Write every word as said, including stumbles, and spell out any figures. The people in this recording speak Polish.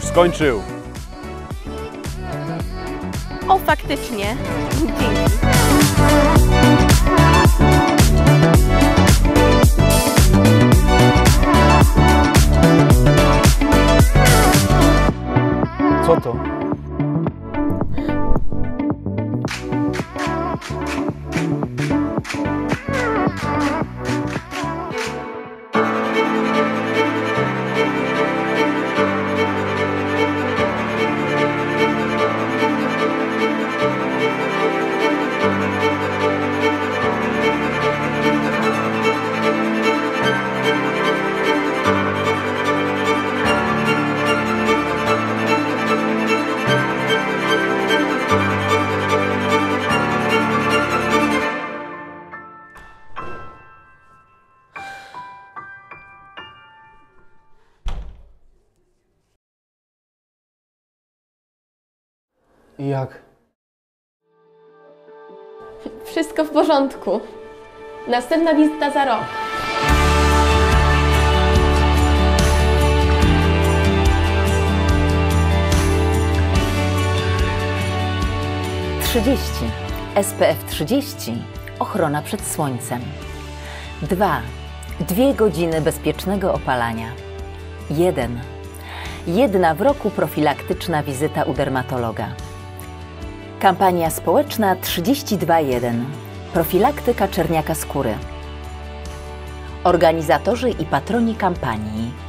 już skończył. O, faktycznie. Dzięki. Co to? I jak? Wszystko w porządku. Następna wizyta za rok. trzydzieści. S P F trzydzieści. Ochrona przed słońcem. dwa. Dwie godziny bezpiecznego opalania. jeden. Jedna w roku profilaktyczna wizyta u dermatologa. Kampania społeczna trzydzieści dwa jeden. Profilaktyka czerniaka skóry. Organizatorzy i patroni kampanii: